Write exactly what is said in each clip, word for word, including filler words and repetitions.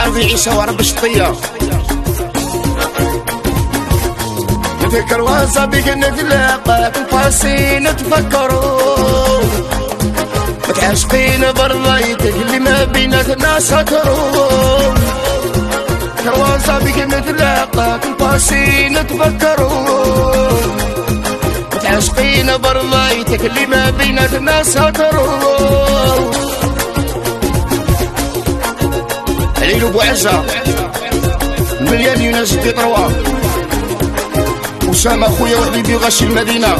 عربي عيسى ورب الشطية نتذكر وصابيك نتلاقى كنفاسي نتفكروا متعاشقين برضايتك اللي ما بيناتنا سكروا وصابيك نتلاقى كنفاسي نتفكروا متعاشقين برضايتك اللي ما بيناتنا سكروا علي بو عزة مليان يونس دي طروا أسامة خويا وحبيبي غاشي المدينة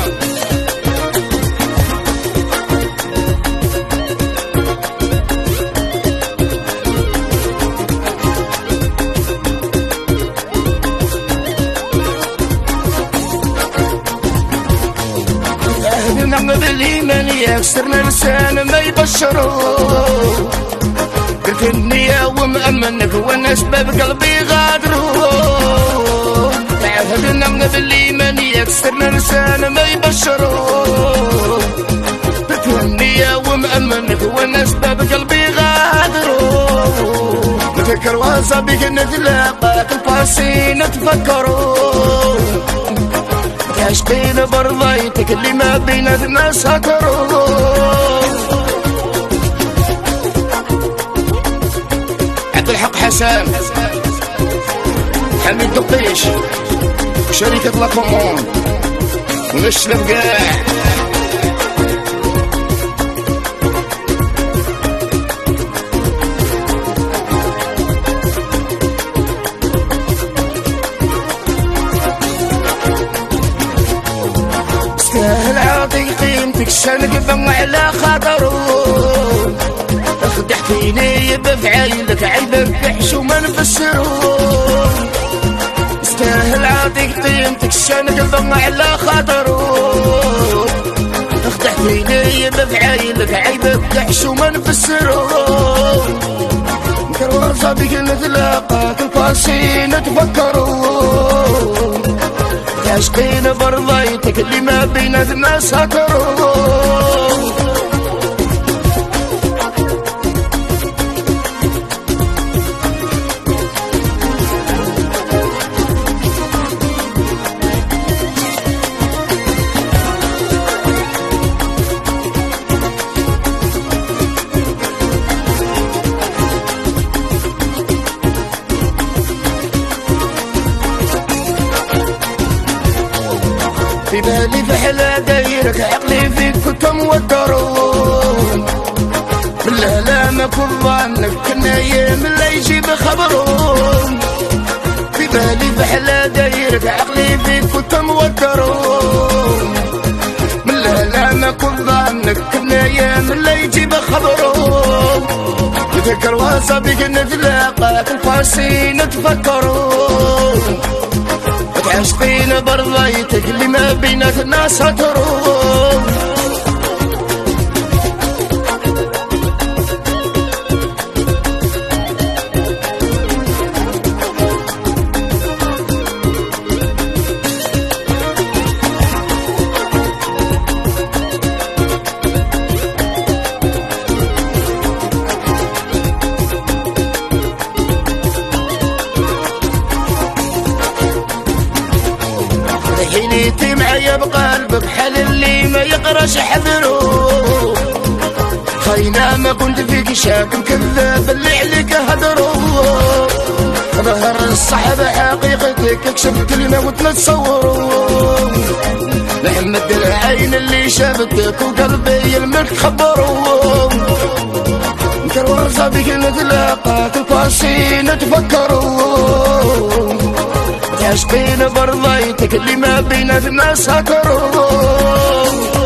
أهلنا بالإيمان يكسرنا لسان ما يبشروا قلت النية ومأمنك والناس باب قلبي غادروا تعهدنا من بالإيمان يكسرنا لسان ما يبشروا قلت النية ومأمنك والناس باب قلبي غادروا نفكر وصابيك نتلاقى كنفاسي نتفكروا عاشقين برضايتك اللي ما بيناتنا سكروا الحق حسن حميد دقيش شركة لاكومون ونشلم قاع استاهل عاطي قيمتك شنقف على خاطره خدعتيني بفعايلك عيبك بحشو ما نفسرو استاهل عاطيك قيمتك شانك على خاطرو خدعتيني بفعايلك عيبك بحشو ما نفسرو نكرر صابيك نتلاقى كنفاسي نتفكرو عاشقين برضايتك اللي ما بيناتنا سكرو في بالي فحلا دايرك عقلي فيك كنت موترون لا لا ما كل ظنك كنا ايام لا يجيب خبرون في بالي فحلا دايرك عقلي فيك كنت موترون لا لا ما كل ظنك كنا ايام لا يجيب خبرون نتذكر وصابيك نتلاقى كنفاسي نتفكرون عاشقين برضايتك اللي ما بيناتنا سكروا حيليتي معايا بقلبك حال اللي ما يقراش حذرو خاينة ما كنت فيك شاك مكذاب اللي عليك هدرو ظهر الصحبة حقيقتك كشفت لنا وتنتصورو محمد العين اللي شافتك وقلبي الملك خبرو نكرر صابيك نتلاقى كنفاسي نتفكرو عاشقين برضايتك اللي ما بيناتنا سكروا